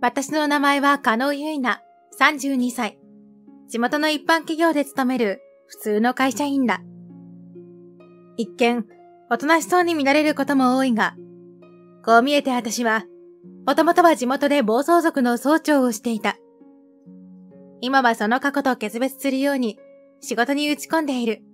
私の名前は加納結菜、32歳。地元の一般企業で勤める普通の会社員だ。一見、おとなしそうに見られることも多いが、こう見えて私は、もともとは地元で暴走族の総長をしていた。今はその過去と決別するように仕事に打ち込んでいる。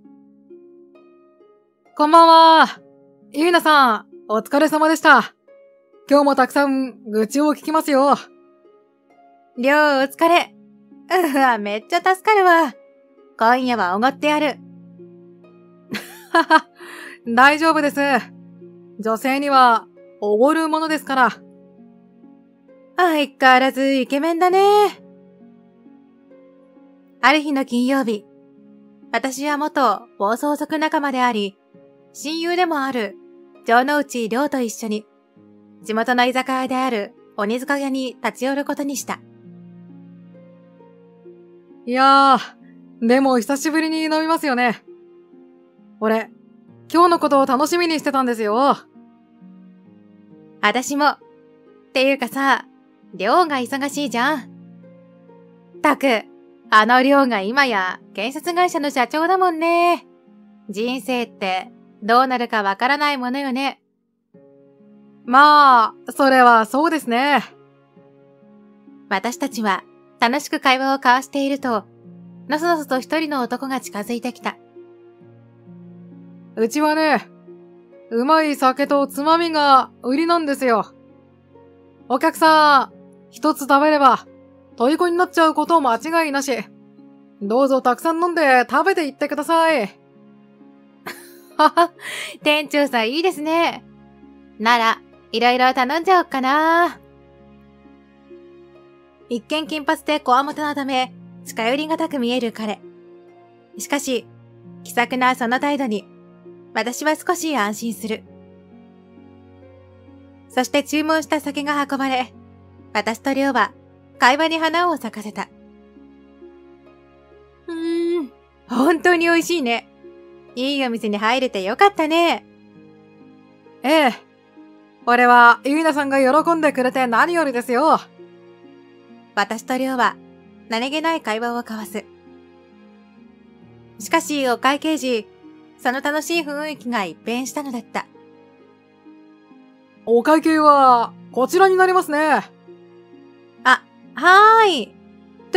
こんばんは。ゆいなさん、お疲れ様でした。今日もたくさん愚痴を聞きますよ。 りょうお疲れ。めっちゃ助かるわ。今夜はおごってやる。 はは、大丈夫です。女性にはおごるものですから。 相変わらずイケメンだね。ある日の金曜日、私は元暴走族仲間であり、親友でもある城之内亮と一緒に、地元の居酒屋である鬼塚屋に立ち寄ることにした。 いやー、でも久しぶりに飲みますよね。俺、今日のことを楽しみにしてたんですよ。 私も。っていうかさ、亮が忙しいじゃん。たく、あの亮が今や建設会社の社長だもんね。人生ってどうなるかわからないものよね。 まあ、それはそうですね。 私たちは楽しく会話を交わしていると、のそのそと一人の男が近づいてきた。 うちはね、うまい酒とつまみが売りなんですよ。お客さん、一つ食べれば、虜になっちゃうこと間違いなし。どうぞたくさん飲んで食べていってください。 はは、店長さんいいですね。なら、いろいろ頼んじゃおっかな。一見金髪でこわもてのため、近寄りがたく見える彼。しかし、気さくなその態度に、私は少し安心する。そして注文した酒が運ばれ、私と亮は会話に花を咲かせた。本当に美味しいね。いいお店に入れてよかったね。 ええ。俺は、ゆいなさんが喜んでくれて何よりですよ。 私と亮は、何気ない会話を交わす。しかし、お会計時、その楽しい雰囲気が一変したのだった。 お会計は、こちらになりますね。 あ、はーい。って、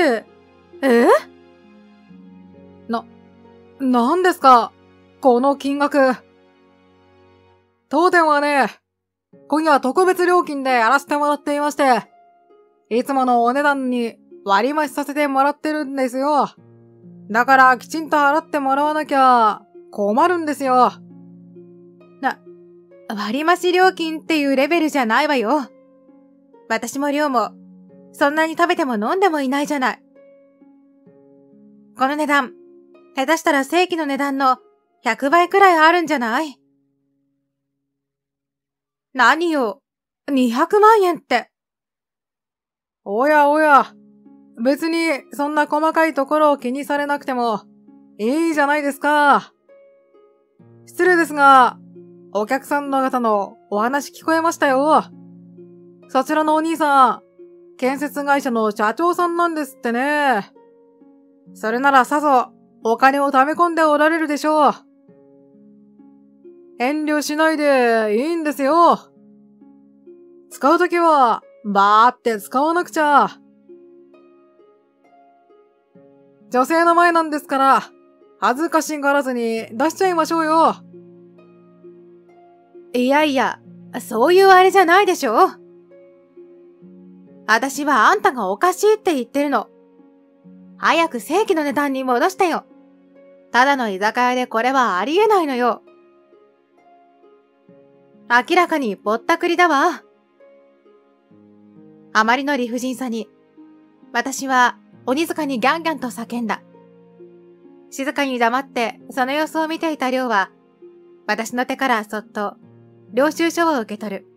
なんですかこの金額。当店はね、今夜特別料金でやらせてもらっていまして、いつものお値段に割増させてもらってるんですよ。だからきちんと払ってもらわなきゃ困るんですよ。 割増料金っていうレベルじゃないわよ。私も亮も、そんなに食べても飲んでもいないじゃない。この値段、下手したら正規の値段の100倍くらいあるんじゃない？何よ、200万円って。 おやおや、別にそんな細かいところを気にされなくてもいいじゃないですか。失礼ですが、お客さんの方のお話聞こえましたよ。そちらのお兄さん、建設会社の社長さんなんですってね。それならさぞお金を貯め込んでおられるでしょう。遠慮しないでいいんですよ。使うときは、バーって使わなくちゃ。女性の前なんですから、恥ずかしがらずに出しちゃいましょうよ。 いやいや、そういうあれじゃないでしょ。私はあんたがおかしいって言ってるの。早く正規の値段に戻してよ。ただの居酒屋でこれはありえないのよ。明らかにぼったくりだわ。あまりの理不尽さに、私は鬼塚にギャンギャンと叫んだ。静かに黙ってその様子を見ていた亮は、私の手からそっと領収書を受け取る。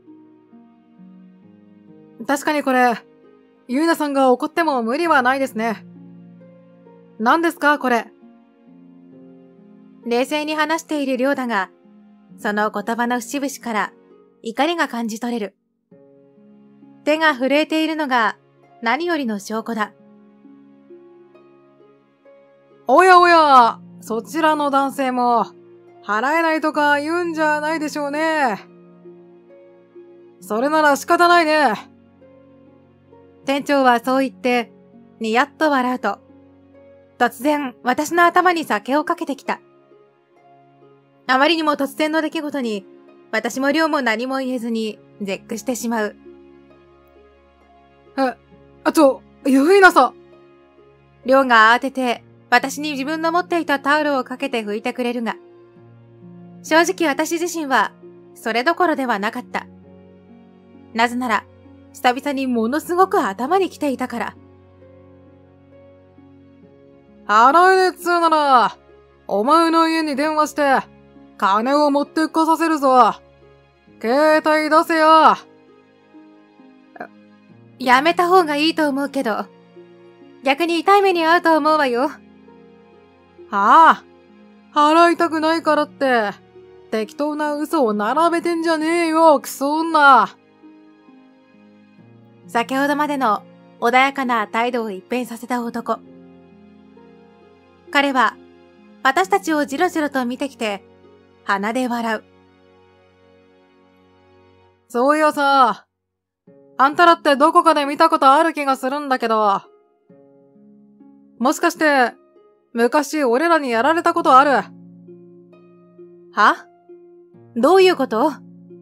確かにこれ、ゆいなさんが怒っても無理はないですね。何ですかこれ。 冷静に話している亮だが、その言葉の節々から怒りが感じ取れる。手が震えているのが何よりの証拠だ。 おやおや、そちらの男性も、払えないとか言うんじゃないでしょうね。それなら仕方ないね。 店長はそう言って、にやっと笑うと、突然私の頭に酒をかけてきた。あまりにも突然の出来事に、私も亮も何も言えずに絶句してしまう。 ゆいなさん。 亮が慌てて、私に自分の持っていたタオルをかけて拭いてくれるが、正直私自身は、それどころではなかった。なぜなら、久々にものすごく頭に来ていたから。 払えねえっつうなら、お前の家に電話して、金を持ってこさせるぞ。携帯出せよ。 やめた方がいいと思うけど、逆に痛い目に遭うと思うわよ。 はあ、払いたくないからって、適当な嘘を並べてんじゃねえよ、クソ女。 先ほどまでの穏やかな態度を一変させた男。彼は、私たちをじろじろと見てきて、鼻で笑う。 そういやさ、あんたらってどこかで見たことある気がするんだけど、もしかして、昔俺らにやられたことある？ は？どういうこと？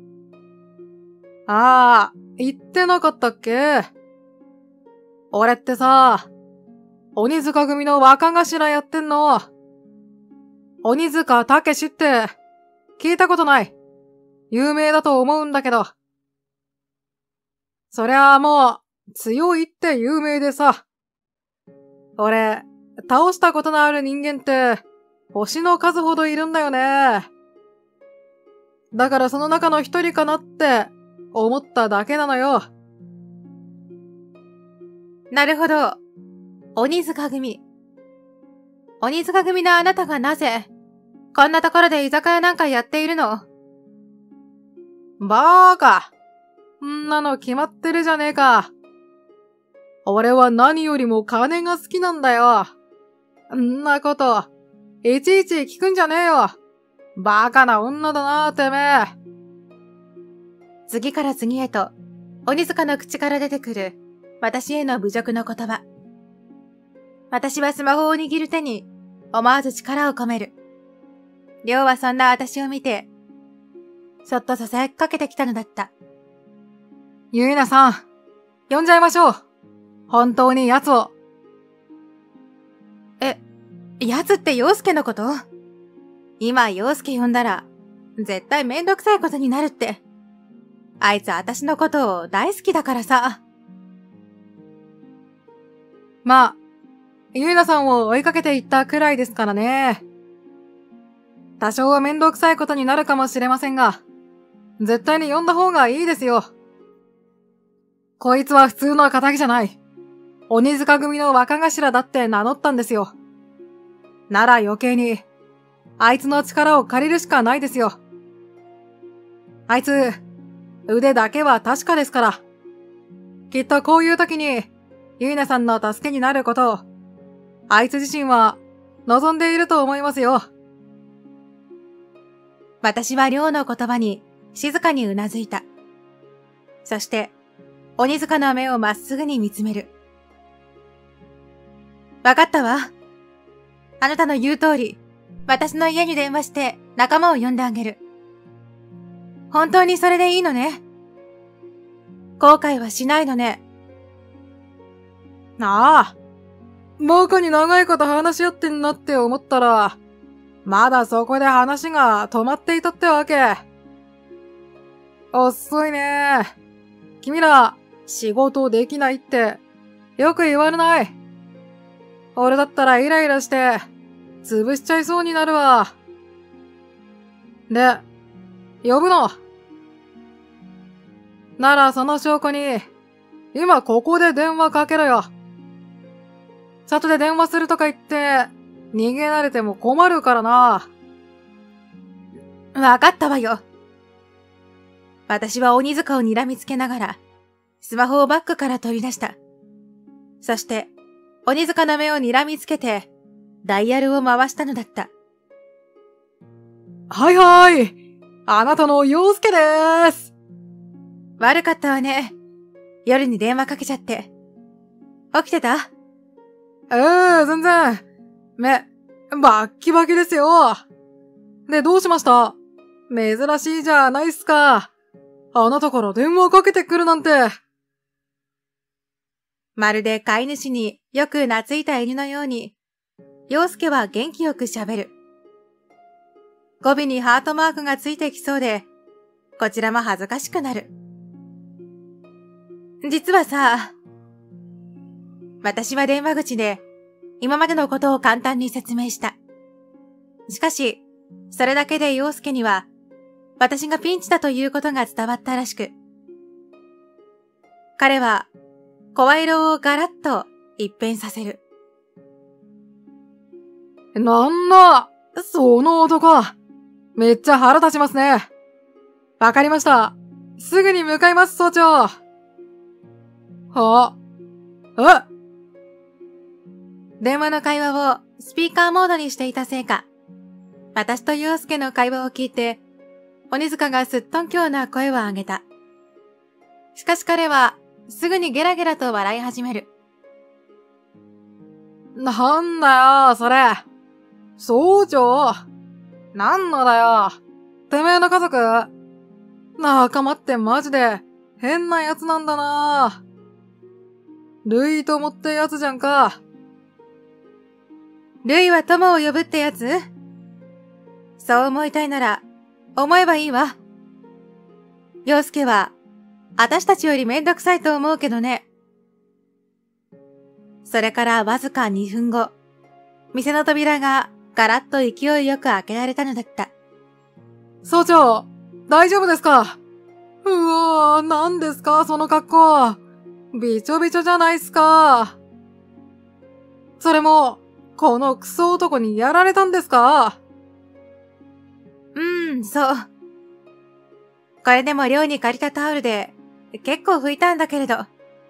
言ってなかったっけ？俺ってさ、鬼塚組の若頭やってんの。鬼塚武史って聞いたことない。有名だと思うんだけど。そりゃあもう強いって有名でさ。俺、倒したことのある人間って星の数ほどいるんだよね。だからその中の一人かなって思っただけなのよ。 なるほど。鬼塚組。鬼塚組のあなたがなぜ、こんなところで居酒屋なんかやっているの？ バーカ。んなの決まってるじゃねえか。俺は何よりも金が好きなんだよ。んなこと、いちいち聞くんじゃねえよ。バカな女だな、てめえ。 次から次へと、鬼塚の口から出てくる、私への侮辱の言葉。私はスマホを握る手に、思わず力を込める。亮はそんな私を見て、そっと囁きかけてきたのだった。 ゆいなさん、呼んじゃいましょう。本当に奴を。 奴って陽介のこと？今陽介呼んだら、絶対めんどくさいことになるって。あいつ私のことを大好きだからさ。 まあ、ゆいなさんを追いかけていったくらいですからね。多少はめんどくさいことになるかもしれませんが、絶対に呼んだ方がいいですよ。こいつは普通の仇じゃない。鬼塚組の若頭だって名乗ったんですよ。なら余計に、あいつの力を借りるしかないですよ。あいつ、腕だけは確かですから。きっとこういう時に、ゆいなさんの助けになることを、あいつ自身は望んでいると思いますよ。 私は亮の言葉に静かにうなずいた。そして、鬼塚の目をまっすぐに見つめる。わかったわ。あなたの言う通り、私の家に電話して仲間を呼んであげる。本当にそれでいいのね。後悔はしないのね。 ああ。バカに長いこと話し合ってんなって思ったら、まだそこで話が止まっていたってわけ。遅いね。君ら、仕事できないって、よく言われない。俺だったらイライラして、潰しちゃいそうになるわ。で、呼ぶの。ならその証拠に、今ここで電話かけろよ。外で電話するとか言って、逃げられても困るからな。 わかったわよ。私は鬼塚を睨みつけながら、スマホをバッグから取り出した。 そして、鬼塚の目を睨みつけて、ダイヤルを回したのだった。 はいはい。あなたの陽介でーす。 悪かったわね。夜に電話かけちゃって。起きてた？ 全然。目、バッキバキですよ。で、どうしました？珍しいじゃないっすか。あなたから電話かけてくるなんて。 まるで飼い主によく懐いた犬のように、陽介は元気よく喋る。語尾にハートマークがついてきそうで、こちらも恥ずかしくなる。実はさ、私は電話口で今までのことを簡単に説明した。しかし、それだけで陽介には私がピンチだということが伝わったらしく、彼は声色をガラッと一変させる。 なんだ、その男。めっちゃ腹立ちますね。わかりました。すぐに向かいます、総長。 電話の会話をスピーカーモードにしていたせいか、私と陽介の会話を聞いて、鬼塚がすっとんきょうな声を上げた。しかし彼はすぐにゲラゲラと笑い始める。 なんだよ、それ。総長。なんのだよ。てめえの家族。仲間ってマジで変なやつなんだな。ルイ友ってやつじゃんか。 ルイは友を呼ぶってやつ？そう思いたいなら、思えばいいわ。陽介は、私たちよりめんどくさいと思うけどね。それからわずか2分後、店の扉がガラッと勢いよく開けられたのだった。 総長、大丈夫ですか？うわぁ、何ですかその格好。びちょびちょじゃないっすか。それも、このクソ男にやられたんですか？ そう。これでも寮に借りたタオルで、結構拭いたんだけれど。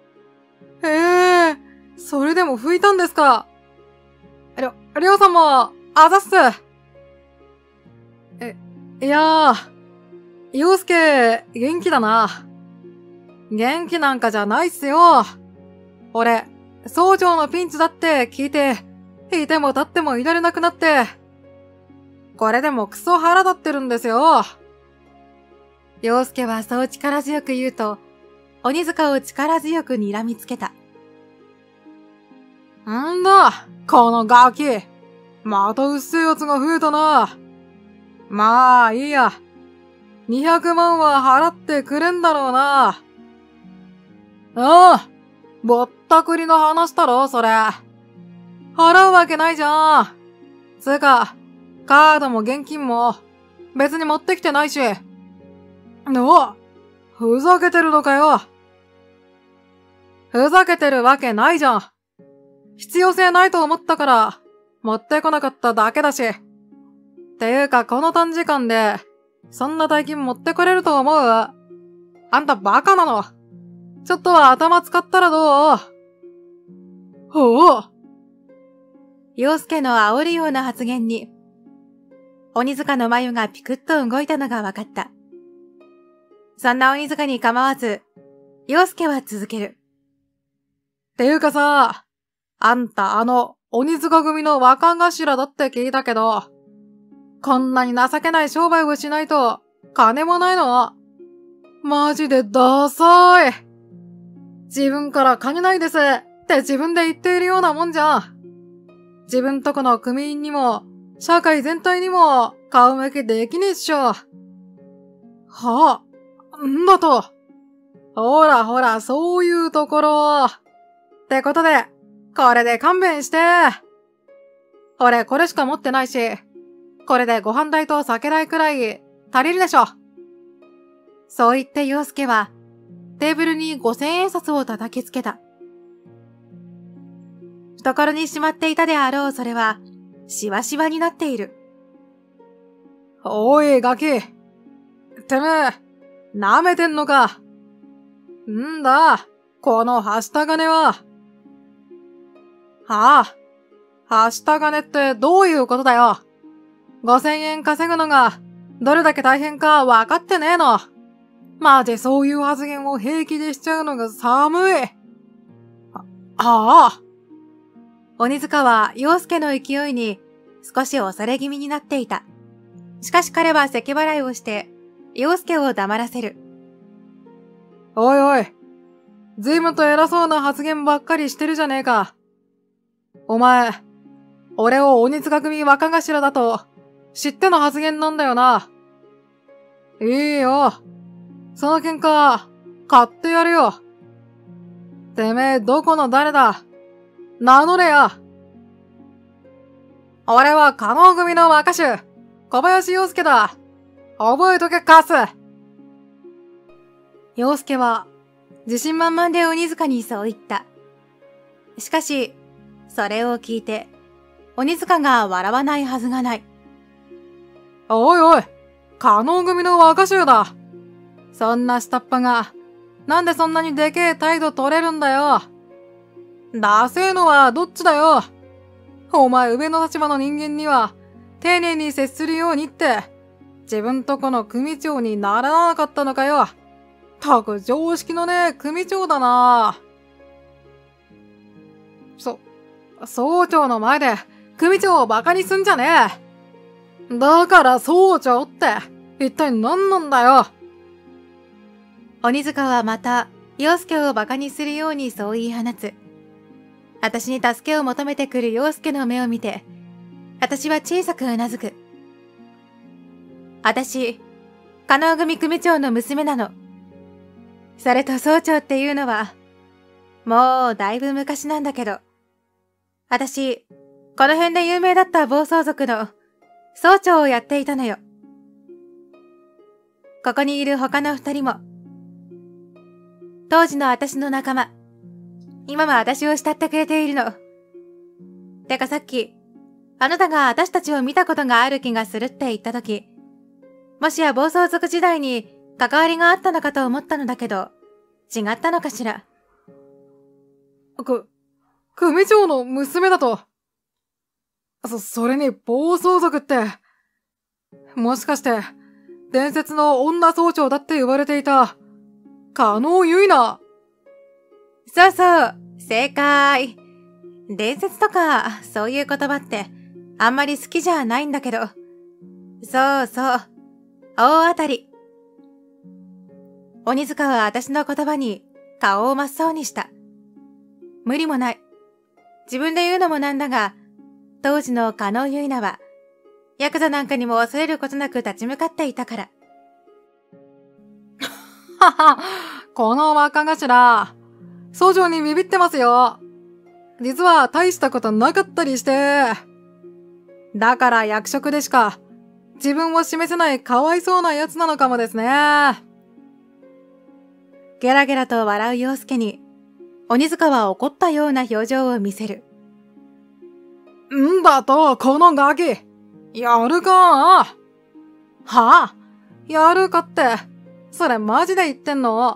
それでも拭いたんですか？りょうさんも、あざっす。いやー、陽介、元気だな。元気なんかじゃないっすよ。俺、総長のピンチだって聞いて、いても立ってもいられなくなって、これでもクソ腹立ってるんですよ。 陽介はそう力強く言うと、鬼塚を力強く睨みつけた。 んだ、このガキ。またうっせえやつが増えたな。まあ、いいや。200万は払ってくれんだろうな。ああ、ぼったくりの話だろ、それ。払うわけないじゃん。つうか、カードも現金も別に持ってきてないし。ふざけてるのかよ。ふざけてるわけないじゃん。必要性ないと思ったから持ってこなかっただけだし。っていうかこの短時間でそんな大金持ってこれると思う？あんたバカなの？ちょっとは頭使ったらどう？ 陽介の煽るような発言に、鬼塚の眉がピクッと動いたのが分かった。そんな鬼塚に構わず、陽介は続ける。 っていうかさ、あんた鬼塚組の若頭だって聞いたけど、こんなに情けない商売をしないと金もないの？マジでダサい。自分から金ないですって自分で言っているようなもんじゃん。自分とこの組員にも、社会全体にも顔向けできねえっしょ。んだと。ほらほら、そういうところ。ってことで、これで勘弁して。俺これしか持ってないし、これでご飯代と酒代くらい足りるでしょ。そう言って陽介は、テーブルに5000円札を叩きつけた。懐にしまっていたであろうそれは、しわしわになっている。おい、ガキ。てめえ、舐めてんのか。んだ、このはした金は。 はあ、はした金ってどういうことだよ。5000円稼ぐのがどれだけ大変か分かってねえの。マジそういう発言を平気でしちゃうのが寒い。 鬼塚は陽介の勢いに少し恐れ気味になっていた。しかし彼は咳払いをして陽介を黙らせる。 おいおい、随分と偉そうな発言ばっかりしてるじゃねえか。お前、俺を鬼塚組若頭だと知っての発言なんだよな。いいよ。その喧嘩、買ってやるよ。てめえ、どこの誰だ？名乗れや。俺は加納組の若手、小林陽介だ。覚えとけ、カス。 陽介は自信満々で鬼塚にそう言った。しかし、それを聞いて、鬼塚が笑わないはずがない。 おいおい、加納組の若手だ。そんな下っ端が、なんでそんなにでけえ態度取れるんだよ。ダセえのはどっちだよ。お前上の立場の人間には、丁寧に接するようにって、自分とこの組長にならなかったのかよ。たく常識のねえ組長だな。総長の前で組長をバカにすんじゃねえ。だから総長って一体何なんだよ。 鬼塚はまた陽介をバカにするようにそう言い放つ。私に助けを求めてくる陽介の目を見て、私は小さくうなずく。私、加納組組長の娘なの。それと総長っていうのは、もうだいぶ昔なんだけど、私、この辺で有名だった暴走族の総長をやっていたのよ。ここにいる他の二人も、当時の私の仲間、今も私を慕ってくれているの。てかさっき、あなたが私たちを見たことがある気がするって言ったとき、もしや暴走族時代に関わりがあったのかと思ったのだけど、違ったのかしら。 組長の娘だと。それに暴走族って、もしかして、伝説の女総長だって言われていた、加納結菜。 そうそう、正解。伝説とか、そういう言葉って、あんまり好きじゃないんだけど。そうそう、大当たり。鬼塚は私の言葉に顔を真っ青にした。無理もない。自分で言うのもなんだが、当時の加納結菜は、ヤクザなんかにも恐れることなく立ち向かっていたから。 はは、この若頭、総長にビビってますよ。実は大したことなかったりして。だから役職でしか自分を示せないかわいそうな奴なのかもですね。 ゲラゲラと笑う陽介に、鬼塚は怒ったような表情を見せる。 んだと、このガキ。やるか。はあ、やるかって、それマジで言ってんの？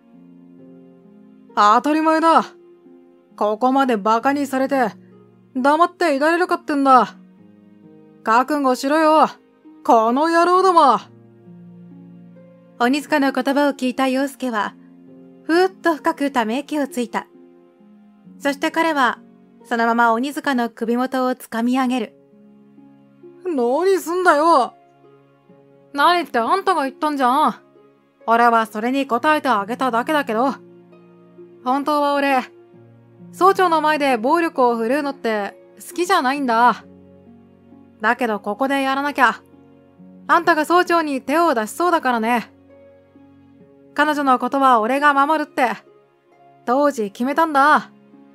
当たり前だ。ここまでバカにされて、黙っていられるかってんだ。覚悟しろよ、この野郎ども。 鬼塚の言葉を聞いた陽介は、ふーっと深くため息をついた。そして彼は、そのまま鬼塚の首元を掴み上げる。 何すんだよ。何ってあんたが言ったんじゃん。俺はそれに答えてあげただけだけど。本当は俺、総長の前で暴力を振るうのって好きじゃないんだ。だけどここでやらなきゃ、あんたが総長に手を出しそうだからね。彼女のことは俺が守るって、当時決めたんだ。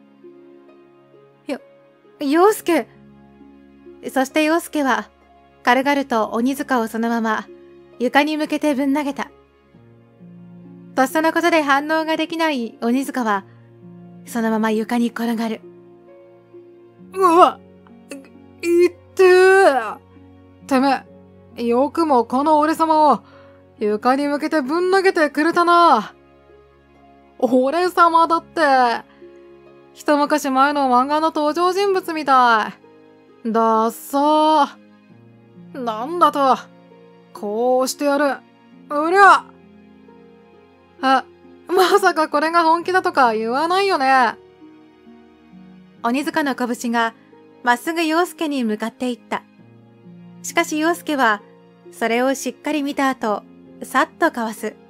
陽介。そして陽介は、軽々と鬼塚をそのまま床に向けてぶん投げた。とっさのことで反応ができない鬼塚は、そのまま床に転がる。 うわ、いってー。てめえ、よくもこの俺様を床に向けてぶん投げてくれたな。俺様だって、 一昔前の漫画の登場人物みたい。だっさー。なんだと。こうしてやる。うりゃ。まさかこれが本気だとか言わないよね。 鬼塚の拳がまっすぐ陽介に向かっていった。しかし陽介はそれをしっかり見た後、さっとかわす。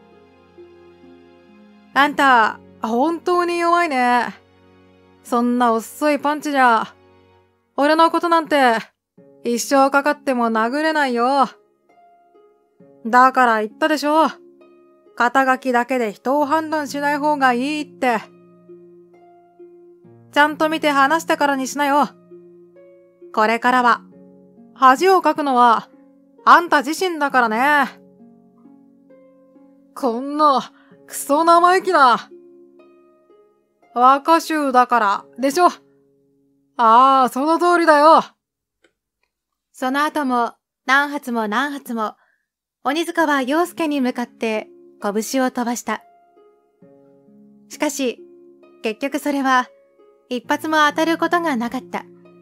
あんた、本当に弱いね。そんな遅いパンチじゃ、俺のことなんて一生かかっても殴れないよ。だから言ったでしょ。肩書きだけで人を判断しない方がいいって。ちゃんと見て話してからにしなよ。これからは、恥をかくのは、あんた自身だからね。こんな、クソ生意気な。若衆だから、でしょ。ああ、その通りだよ。 その後も、何発も、鬼塚は陽介に向かって拳を飛ばした。しかし、結局それは、一発も当たることがなかった。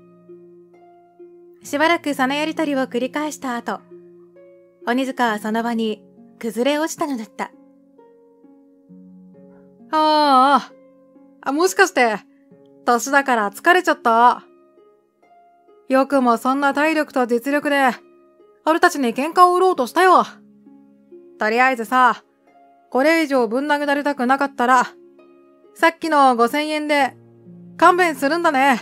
しばらくそのやりとりを繰り返した後、鬼塚はその場に崩れ落ちたのだった。 もしかして、年だから疲れちゃった。よくもそんな体力と実力で、俺たちに喧嘩を売ろうとしたよ。とりあえずさ、これ以上ぶん殴られたくなかったら、さっきの5000円で勘弁するんだね。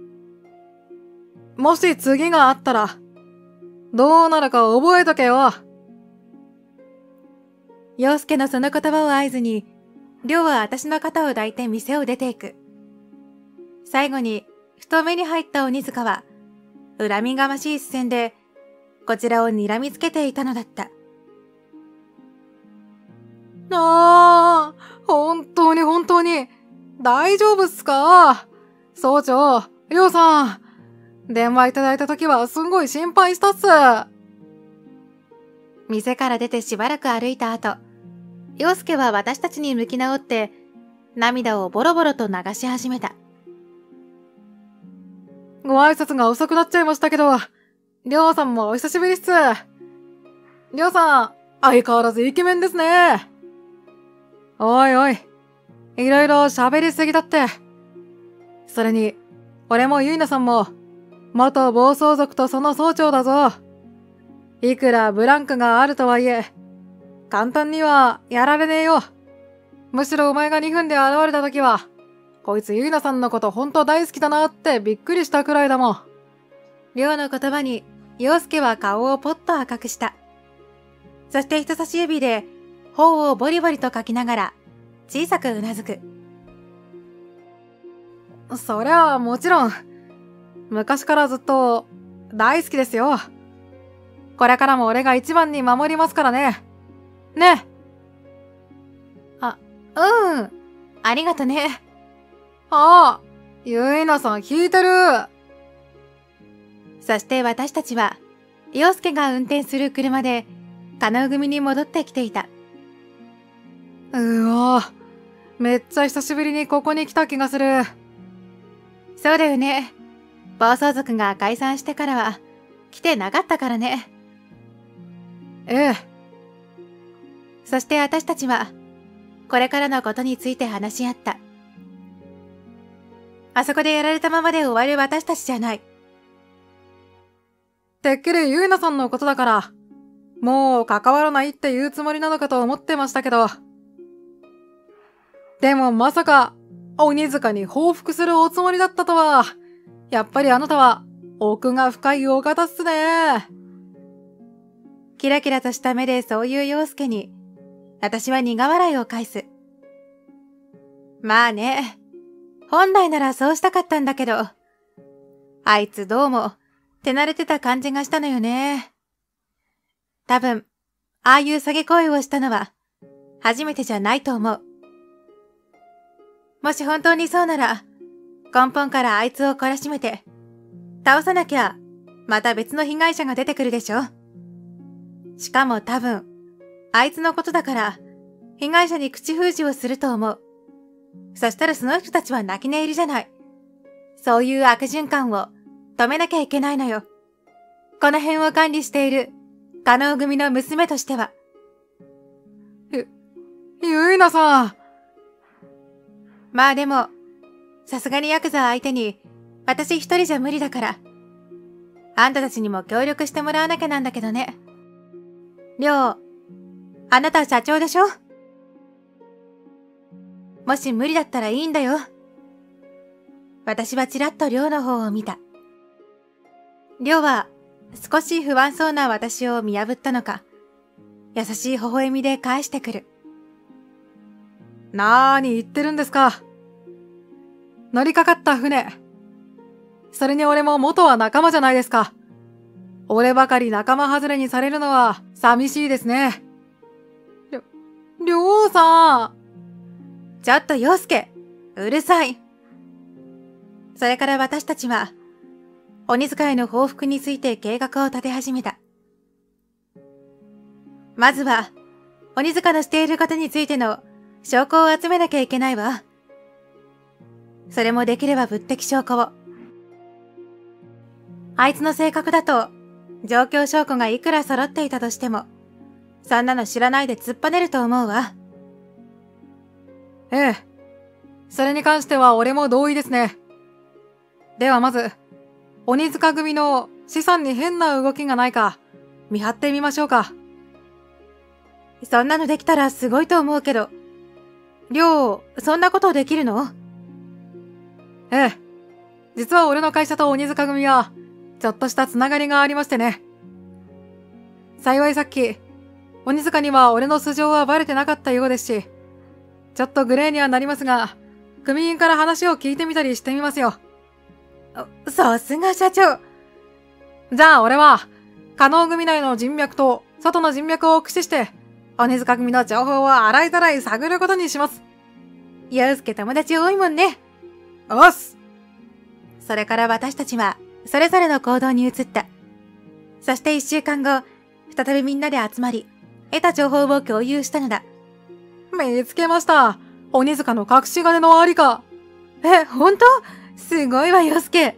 もし次があったら、どうなるか覚えとけよ。 陽介のその言葉を合図に、亮は私の肩を抱いて店を出ていく。最後に、ふと目に入った鬼塚は、恨みがましい視線で、こちらを睨みつけていたのだった。 本当に、大丈夫っすか？総長、亮さん。電話いただいた時はすんごい心配したっす。 店から出てしばらく歩いた後、陽介は私たちに向き直って、涙をボロボロと流し始めた。 ご挨拶が遅くなっちゃいましたけど、亮さんもお久しぶりっす。亮さん、相変わらずイケメンですね。おい、いろいろ喋りすぎだって。それに、俺もゆいなさんも、元暴走族とその総長だぞ。いくらブランクがあるとはいえ、簡単にはやられねえよ。むしろお前が2分で現れた時は、こいつゆいなさんのことほんと大好きだなってびっくりしたくらいだもん。 亮の言葉に、陽介は顔をポッと赤くした。そして人差し指で、頬をボリボリとかきながら、小さくうなずく。 そりゃあもちろん、昔からずっと大好きですよ。これからも俺が一番に守りますからね。ね。 ありがとね。 ゆいなさん聞いてる。 そして私たちは、陽介が運転する車で、加納組に戻ってきていた。 めっちゃ久しぶりにここに来た気がする。 そうだよね。暴走族が解散してからは、来てなかったからね。 ええ。 そして私たちは、これからのことについて話し合った。あそこでやられたままで終わる私たちじゃない。 てっきりゆいなさんのことだから、もう関わらないって言うつもりなのかと思ってましたけど。でもまさか、鬼塚に報復するおつもりだったとは、やっぱりあなたは奥が深いお方っすね。 キラキラとした目でそういう陽介に、私は苦笑いを返す。まあね、本来ならそうしたかったんだけど、あいつどうも手慣れてた感じがしたのよね。多分、ああいう詐欺行為をしたのは初めてじゃないと思う。もし本当にそうなら、根本からあいつを懲らしめて、倒さなきゃ、また別の被害者が出てくるでしょ。しかも多分、あいつのことだから、被害者に口封じをすると思う。 そしたらその人たちは泣き寝入りじゃない。そういう悪循環を止めなきゃいけないのよ。この辺を管理している、加納組の娘としては。 ゆいなさん。 まあでも、さすがにヤクザ相手に、私一人じゃ無理だから。あんたたちにも協力してもらわなきゃなんだけどね。りょう、あなたは社長でしょ？もし無理だったらいいんだよ。私はちらっとりょうの方を見た。りょうは少し不安そうな私を見破ったのか、優しい微笑みで返してくる。 なーに言ってるんですか。乗りかかった船。それに俺も元は仲間じゃないですか。俺ばかり仲間外れにされるのは寂しいですね。りょうさん。 ちょっと陽介、うるさい。それから私たちは、鬼塚への報復について計画を立て始めた。まずは、鬼塚のしていることについての証拠を集めなきゃいけないわ。それもできれば物的証拠を。あいつの性格だと、状況証拠がいくら揃っていたとしても、そんなの知らないで突っぱねると思うわ。 ええ。それに関しては俺も同意ですね。ではまず、鬼塚組の資産に変な動きがないか、見張ってみましょうか。 そんなのできたらすごいと思うけど、りょう、そんなことできるの？ ええ。実は俺の会社と鬼塚組は、ちょっとしたつながりがありましてね。幸いさっき、鬼塚には俺の素性はバレてなかったようですし、ちょっとグレーにはなりますが、組員から話を聞いてみたりしてみますよ。 さすが社長。 じゃあ俺は、加納組内の人脈と外の人脈を駆使して、鬼塚組の情報を洗いざらい探ることにします。 陽介友達多いもんね。 おっす。 それから私たちは、それぞれの行動に移った。そして1週間後、再びみんなで集まり、得た情報を共有したのだ。 見つけました。鬼塚の隠し金のありか。 ほんと？すごいわ、陽介。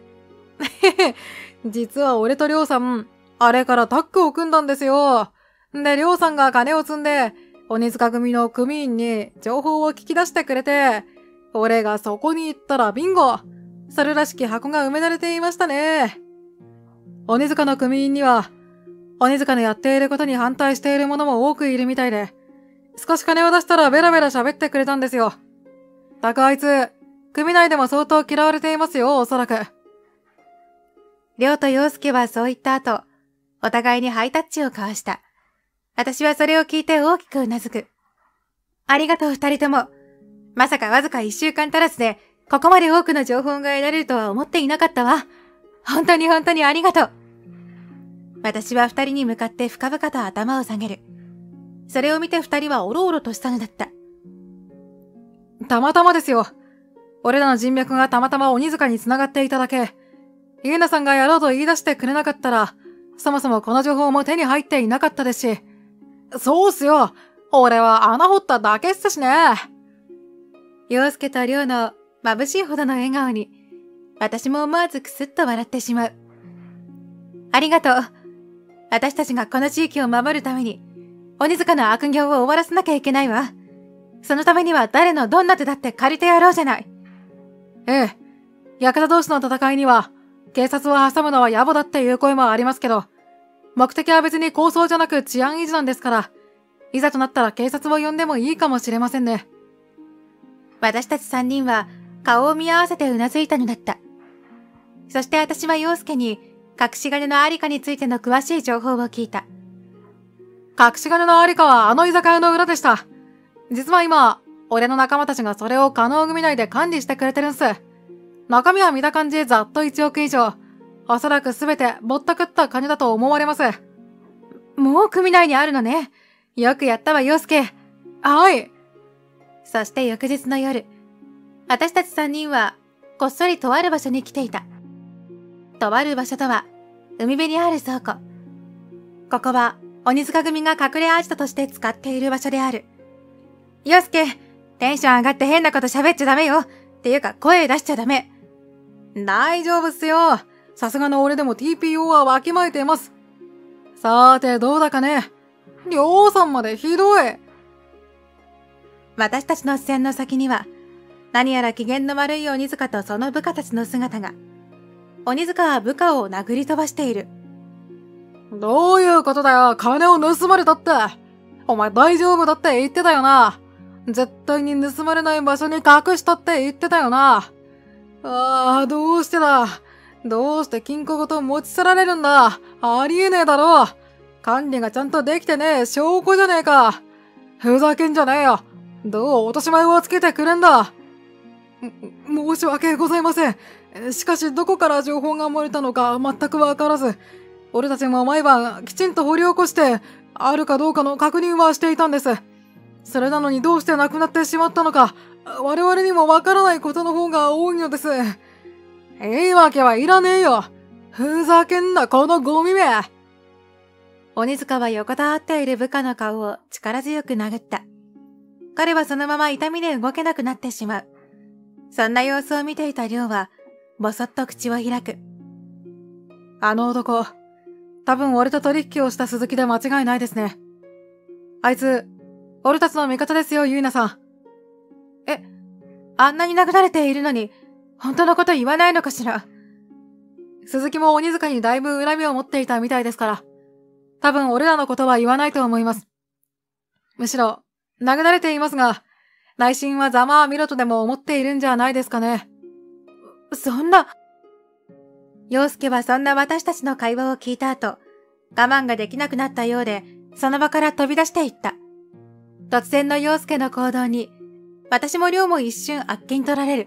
実は俺とりょうさん、あれからタッグを組んだんですよ。で、りょうさんが金を積んで、鬼塚組の組員に情報を聞き出してくれて、俺がそこに行ったらビンゴ。それらしき箱が埋められていましたね。鬼塚の組員には、鬼塚のやっていることに反対している者も多くいるみたいで、少し金を出したらベラベラ喋ってくれたんですよ。たくあいつ、組内でも相当嫌われていますよ、おそらく。 りょうと陽介はそう言った後、お互いにハイタッチを交わした。私はそれを聞いて大きくうなずく。ありがとう二人とも。まさかわずか1週間足らずで、ここまで多くの情報が得られるとは思っていなかったわ。本当に本当にありがとう。私は二人に向かって深々と頭を下げる。それを見て二人はおろおろとしたのだった。 たまたまですよ。俺らの人脈がたまたま鬼塚に繋がっていただけ。ゆうなさんがやろうと言い出してくれなかったら、そもそもこの情報も手に入っていなかったですし。そうっすよ。俺は穴掘っただけっすしね。 陽介と亮の眩しいほどの笑顔に、私も思わずくすっと笑ってしまう。ありがとう。私たちがこの地域を守るために、鬼塚の悪行を終わらせなきゃいけないわ。そのためには誰のどんな手だって借りてやろうじゃない。 ええ。ヤクザ同士の戦いには、警察を挟むのは野暮だっていう声もありますけど、目的は別に抗争じゃなく治安維持なんですから、いざとなったら警察を呼んでもいいかもしれませんね。 私たち3人は顔を見合わせてうなずいたのだった。そして私は陽介に隠し金のありかについての詳しい情報を聞いた。 隠し金のありかはあの居酒屋の裏でした。実は今、俺の仲間たちがそれを加納組内で管理してくれてるんす。中身は見た感じざっと1億以上。おそらくすべてぼったくった金だと思われます。 もう組内にあるのね。よくやったわ、陽介。 はい。 そして翌日の夜、私たち3人はこっそりとある場所に来ていた。とある場所とは、海辺にある倉庫。ここは鬼塚組が隠れアジトとして使っている場所である。陽介、 テンション上がって変なこと喋っちゃダメよ。っていうか声出しちゃダメ。 大丈夫っすよ。さすがの俺でも TPO はわきまえています。さーてどうだかね。りょうさんまでひどい。 私たちの視線の先には、何やら機嫌の悪い鬼塚とその部下たちの姿が。鬼塚は部下を殴り飛ばしている。 どういうことだよ。金を盗まれたって。お前大丈夫だって言ってたよな。絶対に盗まれない場所に隠したって言ってたよな。どうしてだ。どうして金庫ごと持ち去られるんだ。ありえねえだろ。管理がちゃんとできてねえ証拠じゃねえか。ふざけんじゃねえよ。どう落とし前をつけてくれんだ。申し訳ございません。しかしどこから情報が漏れたのか全くわからず、俺たちも毎晩きちんと掘り起こして、あるかどうかの確認はしていたんです。それなのにどうして亡くなってしまったのか、我々にもわからないことの方が多いのです。いいわけはいらねえよ。ふざけんな、このゴミめ。 鬼塚は横たわっている部下の顔を力強く殴った。彼はそのまま痛みで動けなくなってしまう。そんな様子を見ていた亮は、ぼそっと口を開く。 あの男、多分俺と取引をした鈴木で間違いないですね。あいつ、俺たちの味方ですよ、ゆいなさん。 あんなに殴られているのに、本当のこと言わないのかしら。 鈴木も鬼塚にだいぶ恨みを持っていたみたいですから、多分俺らのことは言わないと思います。むしろ、殴られていますが、内心はざまあみろとでも思っているんじゃないですかね。 そんな。陽介はそんな私たちの会話を聞いた後、我慢ができなくなったようで、その場から飛び出していった。突然の陽介の行動に、私も亮も一瞬あっけに取られる。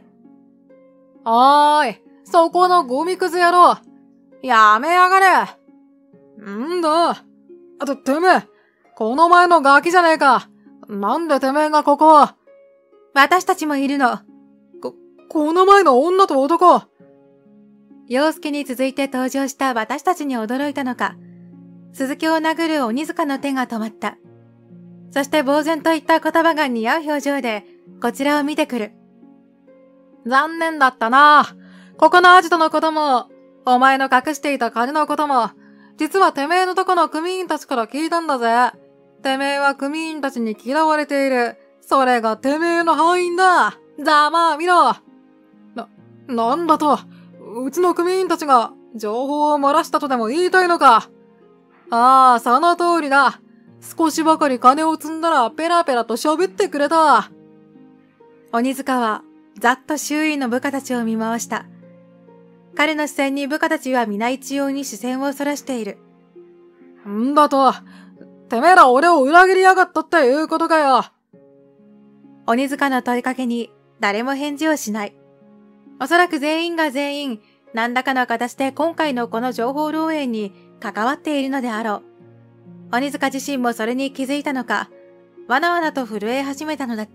そこのゴミくず野郎。やめやがれ。んだ。てめえ、この前のガキじゃねえか。なんでてめえがここを。 私たちもいるの。 この前の女と男。 陽介に続いて登場した私たちに驚いたのか、鈴木を殴る鬼塚の手が止まった。そして呆然といった言葉が似合う表情で、こちらを見てくる。 残念だったな。ここのアジトのことも、お前の隠していた金のことも、実はてめえのとこの組員たちから聞いたんだぜ。てめえは組員たちに嫌われている。それがてめえの敗因だ。ざまあ見ろ。なんだと、うちの組員たちが情報を漏らしたとでも言いたいのか。その通りだ。少しばかり金を積んだらペラペラと喋ってくれた。 鬼塚はざっと周囲の部下たちを見回した。彼の視線に部下たちは皆一様に視線をそらしている。 んだと、てめえら俺を裏切りやがったっていうことかよ。 鬼塚の問いかけに誰も返事をしない。おそらく全員が全員、何らかの形で今回のこの情報漏洩に関わっているのであろう。鬼塚自身もそれに気づいたのか、わなわなと震え始めたのだった。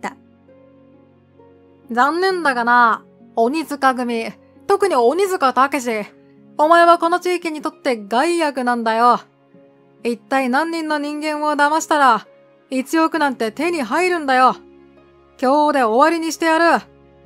残念だがな、鬼塚組、特に鬼塚武史、お前はこの地域にとって害悪なんだよ。一体何人の人間を騙したら、1億なんて手に入るんだよ。今日で終わりにしてやる。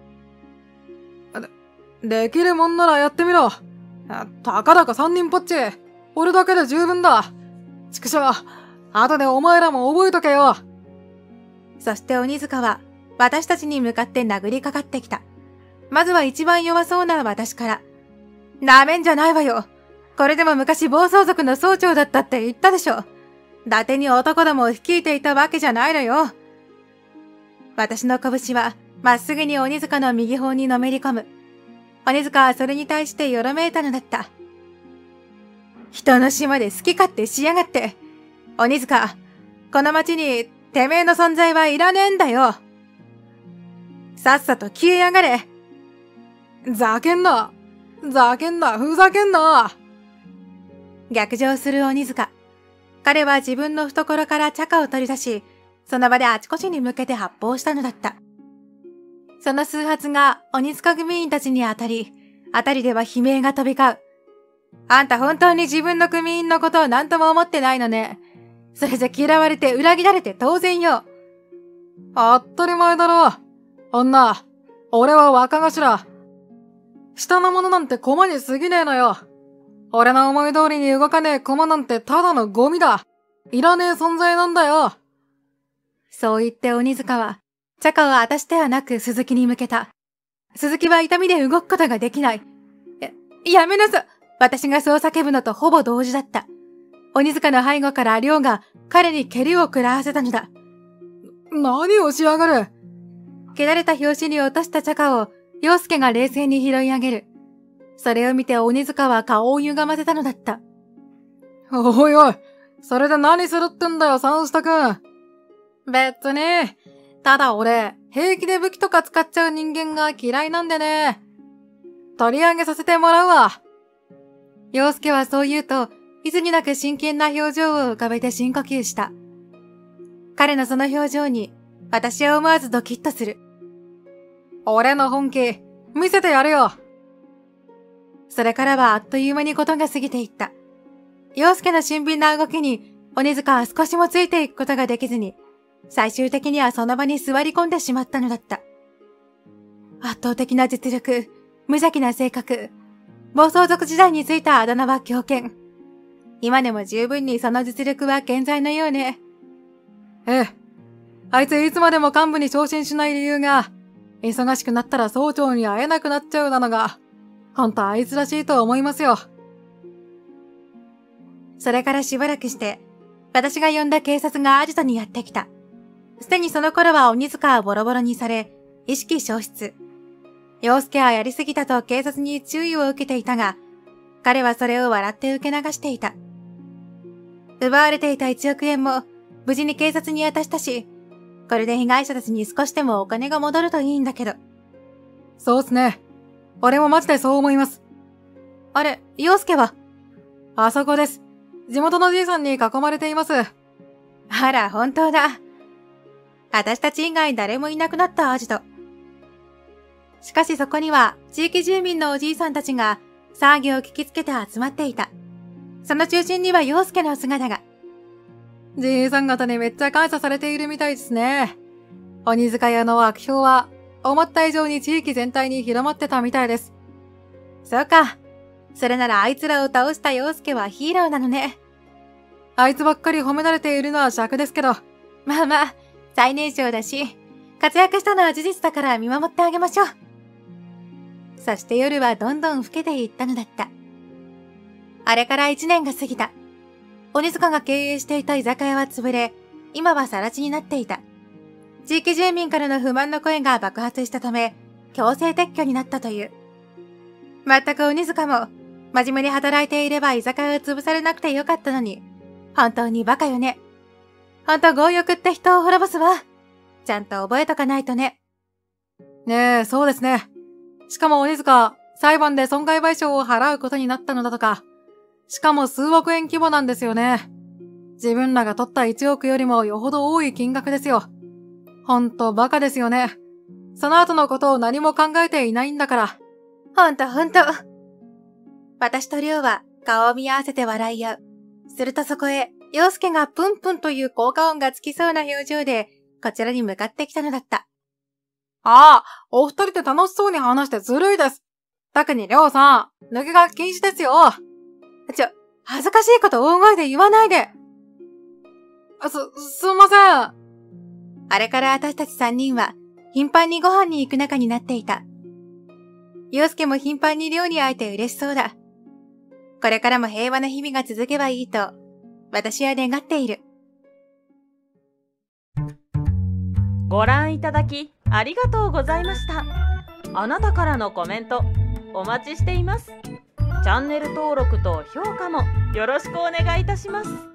できるもんならやってみろ。たかだか3人ぽっち。俺だけで十分だ。畜生、後でお前らも覚えとけよ。 そして鬼塚は、私たちに向かって殴りかかってきた。まずは一番弱そうな私から。なめんじゃないわよ。これでも昔暴走族の総長だったって言ったでしょ。伊達に男どもを率いていたわけじゃないのよ。私の拳は、まっすぐに鬼塚の右方にのめり込む。鬼塚はそれに対してよろめいたのだった。人の島で好き勝手しやがって。鬼塚、この町にてめえの存在はいらねえんだよ。さっさと消えやがれ。 ざけんな。ざけんな、ふざけんな。 逆上する鬼塚。彼は自分の懐から茶化を取り出し、その場であちこちに向けて発砲したのだった。その数発が鬼塚組員たちに当たり、辺りでは悲鳴が飛び交う。あんた本当に自分の組員のことを何とも思ってないのね。それじゃ嫌われて裏切られて当然よ。 当たり前だろ。 女、俺は若頭。下の者なんて駒に過ぎねえのよ。俺の思い通りに動かねえ駒なんてただのゴミだ。いらねえ存在なんだよ。 そう言って鬼塚は、茶化を私ではなく鈴木に向けた。鈴木は痛みで動くことができない。やめなさい。私がそう叫ぶのとほぼ同時だった。鬼塚の背後から亮が彼に蹴りを食らわせたのだ。 何をしやがる。 蹴られた拍子に落とした茶化を陽介が冷静に拾い上げる。それを見て鬼塚は顔を歪ませたのだった。 おいおい、それで何するってんだよ、三下くん。別に、ただ俺、平気で武器とか使っちゃう人間が嫌いなんでね。取り上げさせてもらうわ。陽介はそう言うと、いつになく真剣な表情を浮かべて深呼吸した。彼のその表情に、私は思わずドキッとする。俺の本気、見せてやるよ。それからはあっという間にことが過ぎていった。陽介の俊敏な動きに、鬼塚は少しもついていくことができずに、最終的にはその場に座り込んでしまったのだった。圧倒的な実力、無邪気な性格、暴走族時代についたあだ名は狂犬。今でも十分にその実力は健在のようね。ええ。あいついつまでも幹部に昇進しない理由が、忙しくなったら総長に会えなくなっちゃうなのが、ほんとあいつらしいと思いますよ。それからしばらくして、私が呼んだ警察がアジトにやってきた。すでにその頃は鬼塚はボロボロにされ、意識消失。陽介はやりすぎたと警察に注意を受けていたが、彼はそれを笑って受け流していた。奪われていた1億円も無事に警察に渡したし、これで被害者たちに少しでもお金が戻るといいんだけど。そうっすね。俺もマジでそう思います。あれ、陽介は？あそこです。地元のじいさんに囲まれています。あら、本当だ。私たち以外誰もいなくなったアジト。しかしそこには地域住民のおじいさんたちが騒ぎを聞きつけて集まっていた。その中心には陽介の姿が。じいさん方にめっちゃ感謝されているみたいですね。鬼塚屋の悪評は思った以上に地域全体に広まってたみたいです。そうか。それならあいつらを倒した陽介はヒーローなのね。あいつばっかり褒められているのは尺ですけど。まあまあ、最年少だし、活躍したのは事実だから見守ってあげましょう。そして夜はどんどん更けていったのだった。あれから1年が過ぎた。鬼塚が経営していた居酒屋は潰れ、今は更地になっていた。地域住民からの不満の声が爆発したため、強制撤去になったという。全く鬼塚も、真面目に働いていれば居酒屋を潰されなくてよかったのに、本当にバカよね。ほんと強欲って人を滅ぼすわ。ちゃんと覚えとかないとね。ねえ、そうですね。しかも鬼塚、裁判で損害賠償を払うことになったのだとか。しかも数億円規模なんですよね。自分らが取った1億よりもよほど多い金額ですよ。ほんとバカですよね。その後のことを何も考えていないんだから。ほんと。私と亮は顔を見合わせて笑い合う。するとそこへ、陽介がプンプンという効果音がつきそうな表情で、こちらに向かってきたのだった。ああ、お二人で楽しそうに話してずるいです。特に亮さん、抜けが禁止ですよ。恥ずかしいこと大声で言わないで。すんません。あれから私たち3人は、頻繁にご飯に行く仲になっていた。陽介も頻繁に亮に会えて嬉しそうだ。これからも平和な日々が続けばいいと、私は願っている。 ご覧いただきありがとうございました。あなたからのコメントお待ちしています。チャンネル登録と評価もよろしくお願いいたします。